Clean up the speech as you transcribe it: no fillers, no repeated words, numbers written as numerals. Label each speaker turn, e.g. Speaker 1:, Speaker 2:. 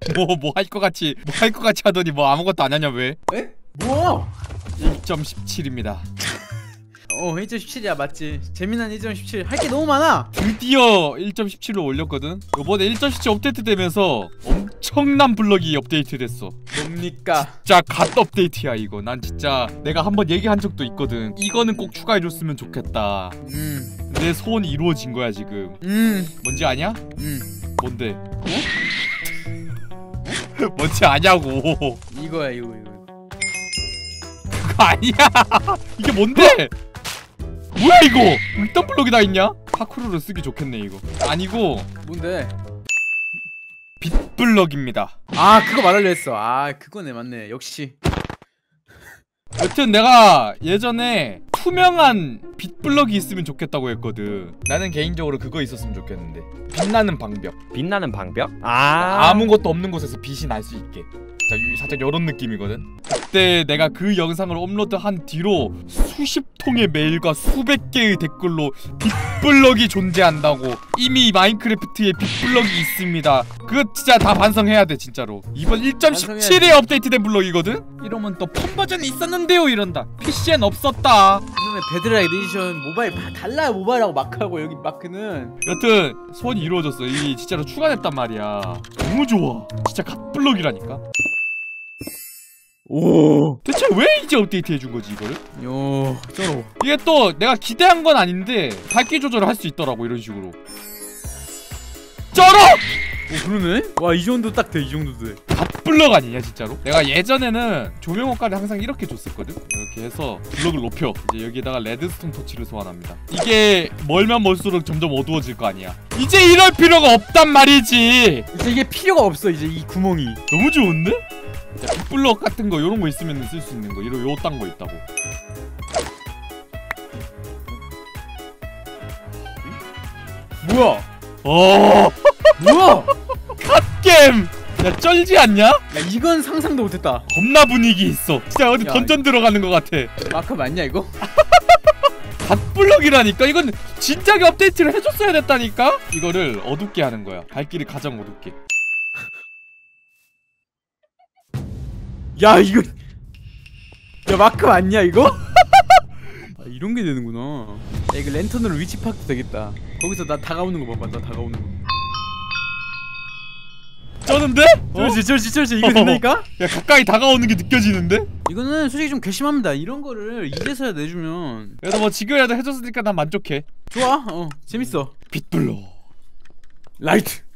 Speaker 1: 뭐 할 것 같이 하더니 뭐 아무것도 안 하냐 왜?
Speaker 2: 에? 뭐?
Speaker 1: 1.17입니다.
Speaker 2: 1.17이야 맞지. 재미난 1.17 할 게 너무 많아.
Speaker 1: 드디어 1.17로 올렸거든. 요번에 1.17 업데이트 되면서 엄청난 블럭이 업데이트 됐어.
Speaker 2: 뭡니까?
Speaker 1: 진짜 갓 업데이트야 이거. 난 진짜 내가 한번 얘기한 적도 있거든. 이거는 꼭 추가해줬으면 좋겠다. 내 소원이 이루어진 거야 지금. 뭔지 아냐? 뭔데? 뭔지 아냐고.
Speaker 2: 이거야 이거.
Speaker 1: 그거 아니야. 이게 뭔데? 뭐야 이거? 일단 블럭이 다 있냐? 파쿠르를 쓰기 좋겠네 이거. 아니고
Speaker 2: 뭔데?
Speaker 1: 빛 블럭입니다.
Speaker 2: 아 그거 말하려 했어. 아 그거네 맞네 역시.
Speaker 1: 여튼 내가 예전에 투명한 빛 블럭이 있으면 좋겠다고 했거든. 나는 개인적으로 그거 있었으면 좋겠는데. 빛나는 방벽.
Speaker 3: 빛나는 방벽?
Speaker 1: 아무것도 없는 곳에서 빛이 날 수 있게. 자, 살짝 요런 느낌이거든. 그때 내가 그 영상을 업로드한 뒤로 수십 통의 메일과 수백 개의 댓글로 빛블럭이 존재한다고, 이미 마인크래프트에 빛블럭이 있습니다, 그거 진짜 다 반성해야 돼 진짜로. 이번 1.17에 업데이트된 블럭이거든? 이러면 또 폰 버전이 있었는데요 이런다. PC엔 없었다.
Speaker 2: 그다음에 베드락 에디션 모바일 달라요. 모바일하고 마크하고. 여기 마크는
Speaker 1: 여튼 소원이 이루어졌어. 이게 진짜로 추가됐단 말이야. 너무 좋아. 진짜 갓블럭이라니까.
Speaker 2: 오
Speaker 1: 대체 왜 이제 업데이트 해준 거지 이거를?
Speaker 2: 요 쩔어.
Speaker 1: 이게 또 내가 기대한 건 아닌데 밝기 조절을 할 수 있더라고 이런 식으로. 쩔어!
Speaker 2: 오 그러네? 와 이 정도 딱 돼. 이 정도 돼.
Speaker 1: 갓블럭 아니냐 진짜로? 내가 예전에는 조명호까지 항상 이렇게 줬었거든? 이렇게 해서 블럭을 높여 이제 여기에다가 레드스톤 토치를 소환합니다. 이게 멀면 멀수록 점점 어두워질 거 아니야. 이제 이럴 필요가 없단 말이지.
Speaker 2: 이제 이게 필요가 없어. 이제 이 구멍이
Speaker 1: 너무 좋은데? 빛블럭 같은 거 요런 거 있으면 쓸 수 있는 거. 이런 요 딴 거 있다고.
Speaker 2: 뭐야?
Speaker 1: 뭐야? 갓겜! 야 쩔지 않냐?
Speaker 2: 야 이건 상상도 못했다.
Speaker 1: 겁나 분위기 있어. 진짜 어디 던전 들어가는 거 같아.
Speaker 2: 마크 맞냐 이거?
Speaker 1: 갓블럭이라니까? 이건 진작에 업데이트를 해줬어야 됐다니까? 이거를 어둡게 하는 거야. 발길이 가장 어둡게.
Speaker 2: 야 이거 야 마크 맞냐 이거? 아, 이런 게 되는구나. 야 이거 랜턴으로 위치 파악도 되겠다. 거기서 나 다가오는 거 봐봐. 나 다가오는 거.
Speaker 1: 쩌는데?
Speaker 2: 쩔지 이거 된다니까?
Speaker 1: 야 가까이 다가오는 게 느껴지는데?
Speaker 2: 이거는 솔직히 좀 괘씸합니다. 이런 거를 이제서야 내주면.
Speaker 1: 그래도 뭐 지금이라도 해줬으니까 난 만족해.
Speaker 2: 좋아. 재밌어.
Speaker 1: 빛블럭
Speaker 2: 라이트.